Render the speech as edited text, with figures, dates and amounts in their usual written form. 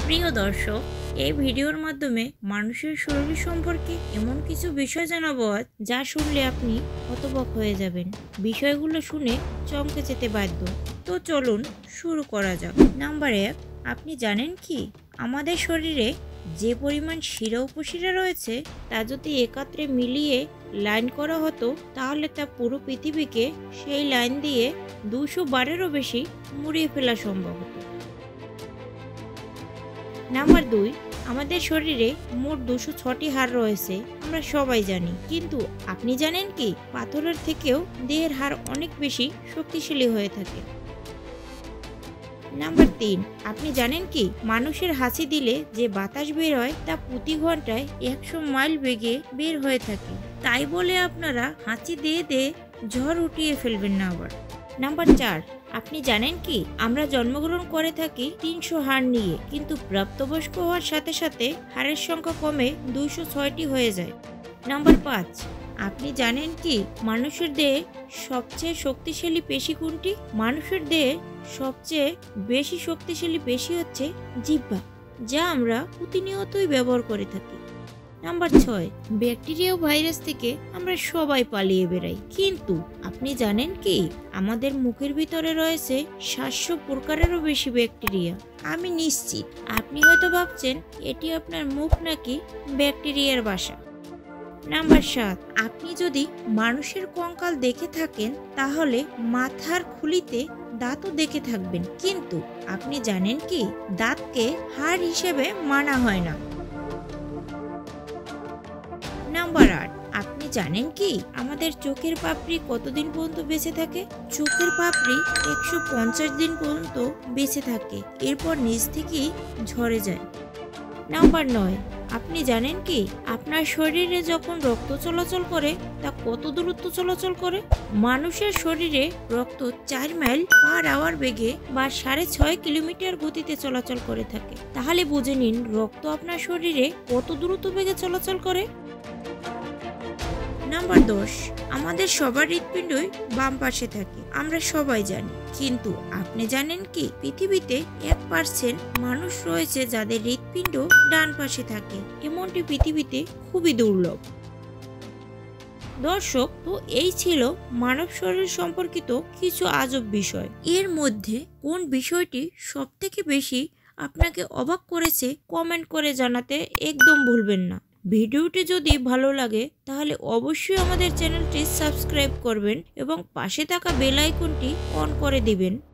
প্রিয় দর্শক, এই ভিডিওর মাধ্যমে মানুষের শরীর সম্পর্কে এমন কিছু বিষয় জানাবো যা শুনলে আপনি হতবাক হয়ে যাবেন। বিষয়গুলো শুনে চমকে যেতে বাধ্য। তো চলুন শুরু করা যাক। নাম্বার 1, আপনি জানেন কি আমাদের শরীরে যে পরিমাণ শিরা উপশিরা রয়েছে তা যদি একত্রে মিলিয়ে লাইন করা হতো তাহলে তা পুরো পৃথিবীকে সেই লাইন দিয়ে 200 বারেরও বেশি মুড়িয়ে ফেলা সম্ভব হতো। নাম্বার 2, আমাদের শরীরে মোট 206টি হাড় রয়েছে, আমরা সবাই জানি। কিন্তু আপনি জানেন কি পাথরের থেকেও দেহের হাড় অনেক বেশি শক্তিশালী হয়ে থাকে। নাম্বার 3, আপনি জানেন কি মানুষের হাসি দিলে যে বাতাস বের হয় তা প্রতি ঘন্টায় 100 মাইল বেগে বের হয়ে থাকে। তাই বলে আপনারা হাঁচি দিয়ে দিয়ে ঝড় উঠিয়ে ফেলবেন না আবার। নাম্বার 4, আপনি জানেন কি আমরা জন্মগ্রহণ করে থাকি 300 হাড় নিয়ে, কিন্তু প্রাপ্তবয়স্ক হওয়ার সাথে সাথে হাড়ের সংখ্যা কমে 206টি হয়ে যায়। নাম্বার 5, আপনি জানেন কি মানুষের দেহে সবচেয়ে শক্তিশালী পেশি কোনটি? মানুষের দেহে সবচেয়ে বেশি শক্তিশালী পেশি হচ্ছে জিহ্বা, যা আমরা প্রতিনিয়তই ব্যবহার করে থাকি। নাম্বার 6, ব্যাকটেরিয়া ও ভাইরাস থেকে আমরা সবাই পালিয়ে বেড়াই, কিন্তু আপনি জানেন কি আমাদের মুখের ভিতরে রয়েছে 700 প্রকারেরও বেশি ব্যাকটেরিয়া। আমি নিশ্চিত আপনি হয়তো ভাবছেন এটি আপনার মুখ নাকি ব্যাকটেরিয়ার বাসা। নাম্বার 7, আপনি যদি মানুষের কঙ্কাল দেখে থাকেন তাহলে মাথার খুলিতে দাঁতও দেখে থাকবেন, কিন্তু আপনি জানেন কি দাঁতকে হাড় হিসেবে মানা হয় না। নাম্বার 8, আপনি জানেন কি আমাদের চোখের পাপড়ি কতদিন পর্যন্ত বেঁচে থাকে? চোখের পাপড়ি 150 দিন পর্যন্ত বেঁচে থাকে, এরপর নিচ থেকেই ঝরে যায়। নাম্বার 9, আপনি জানেন কি আপনার শরীরে যখন রক্ত চলাচল করে তা কত দূরত্ব চলাচল করে? মানুষের শরীরে রক্ত 4 মাইল পার আওয়ার বেগে বা 6.5 কিলোমিটার গতিতে চলাচল করে থাকে। তাহলে বুঝে নিন রক্ত আপনার শরীরে কত দ্রুত বেগে চলাচল করে। নাম্বার 10, আমাদের সবার হৃৎপিণ্ডই বাম পাশে থাকে, আমরা সবাই জানি। কিন্তু আপনি জানেন কি পৃথিবীতে 1% মানুষ রয়েছে যাদের হৃৎপিণ্ড ডান পাশে থাকে। এমনটি পৃথিবীতে খুবই দুর্লভ। দর্শক, তো এই ছিল মানব শরীর সম্পর্কিত কিছু আজব বিষয়। এর মধ্যে কোন বিষয়টি সবথেকে বেশি আপনাকে অবাক করেছে কমেন্ট করে জানাতে একদম ভুলবেন না। ভিডিওটি যদি ভালো লাগে তাহলে অবশ্যই আমাদের চ্যানেলটি সাবস্ক্রাইব করবেন এবং পাশে থাকা বেল আইকনটি অন করে দিবেন